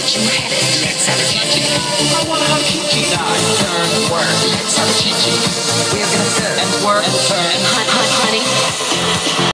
you had it. Let's have a Kiki. I wanna have Kiki. Die, turn, work. Let's have a Kiki. We're gonna serve and work and turn. Honey.